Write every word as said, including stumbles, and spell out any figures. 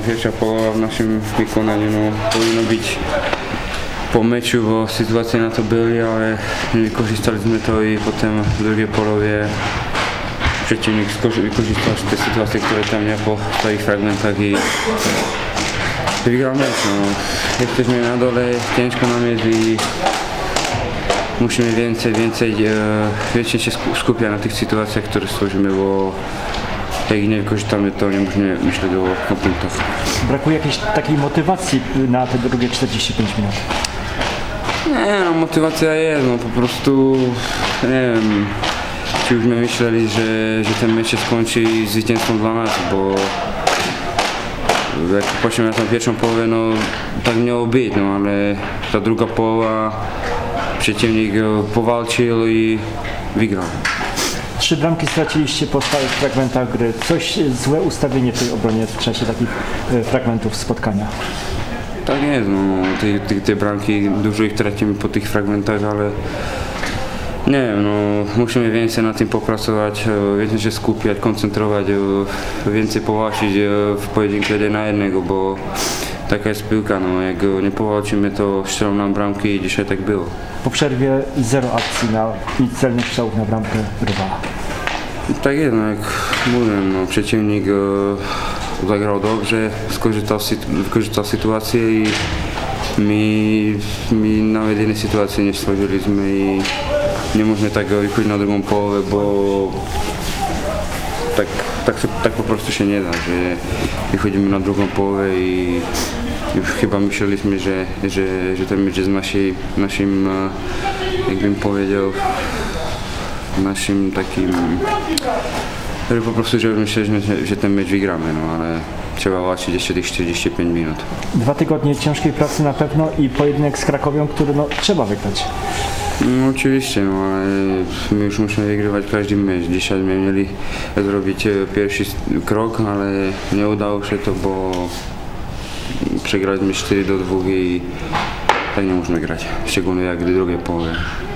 pierwsza połowa w naszym wykonaniu no, powinno być po meczu, bo sytuacje na to były, ale nie wykorzystaliśmy to i potem w drugiej połowie przeciwnik wykorzystał te sytuacje, które tam miał po swoich fragmentach i wygrał mecz. No. Jesteśmy na dole, ciężko nam jest i musimy więcej, więcej, więcej się skupiać na tych sytuacjach, które stworzymy, bo jak nie wykorzystamy, to nie możemy myśleć o punktach. Brakuje jakiejś takiej motywacji na te drugie czterdzieści pięć minut? Nie, no motywacja jest, no po prostu, nie wiem, czy już my myśleli, że, że ten mecz się skończy zwycięstwem dla nas, bo jak patrzymy na tą pierwszą połowę, no tak miało być, no ale ta druga połowa przeciwnik powalczył i wygrał. Trzy bramki straciliście po stałych fragmentach gry. Coś złe ustawienie w tej obronie w czasie takich fragmentów spotkania. Tak jest, no te, te, te bramki, dużo ich tracimy po tych fragmentach, ale nie wiem, no musimy więcej na tym popracować, więcej się skupiać, koncentrować, więcej powalczyć w pojedynku jeden na jednego, bo taka jest piłka, no jak nie powalczymy, to strzelą nam bramki i dzisiaj tak było. Po przerwie zero akcji na i celnych strzałów na bramkę rywala. Tak jest, no jak mówię, no przeciwnik e, zagrał dobrze, skorzystał, wykorzystał sytuację i my, my nawet jednej sytuacji nie stworzyliśmy i nie możemy tego wychodzić na drugą połowę, bo tak, tak, tak po prostu się nie da, że wychodzimy na drugą połowę i już chyba myśleliśmy, że, że, że ten mecz jest naszej, naszym, jakbym powiedział, naszym takim, że po prostu, że myśleliśmy, że ten mecz wygramy, no ale trzeba walczyć jeszcze tych czterdzieści pięć minut. Dwa tygodnie ciężkiej pracy na pewno i pojedynek z Krakowią, który no, trzeba wygrać. No oczywiście, no ale my już musimy wygrywać każdy mecz. Dzisiaj my mieli zrobić pierwszy krok, ale nie udało się to, bo przegraliśmy cztery do dwóch i tak nie można grać, szczególnie jak w drugiej połowie.